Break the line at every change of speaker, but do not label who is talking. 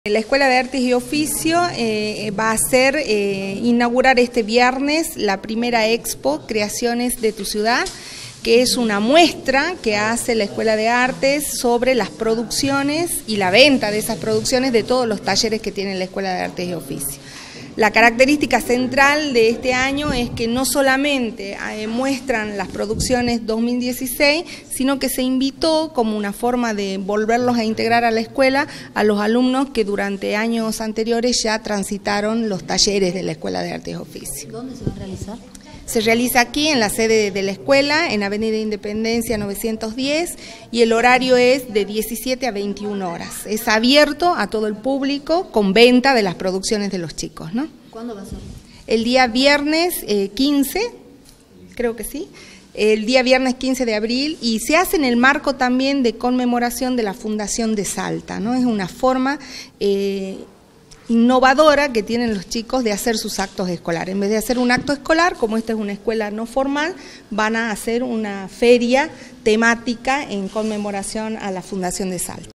La Escuela de Artes y Oficio va a inaugurar este viernes la primera expo Creaciones de tu Ciudad, que es una muestra que hace la Escuela de Artes sobre las producciones y la venta de esas producciones de todos los talleres que tiene la Escuela de Artes y Oficio. La característica central de este año es que no solamente muestran las producciones 2016, sino que se invitó como una forma de volverlos a integrar a la escuela a los alumnos que durante años anteriores ya transitaron los talleres de la Escuela de Artes y Oficio.
¿Dónde se va a realizar?
Se realiza aquí en la sede de la escuela, en Avenida Independencia 910, y el horario es de 17 a 21 horas. Es abierto a todo el público con venta de las producciones de los chicos, ¿no?
¿Cuándo va a ser?
El día viernes 15, creo que sí, el día viernes 15 de abril, y se hace en el marco también de conmemoración de la Fundación de Salta, ¿no? Es una forma innovadora que tienen los chicos de hacer sus actos escolares. En vez de hacer un acto escolar, como esta es una escuela no formal, van a hacer una feria temática en conmemoración a la Fundación de Salta.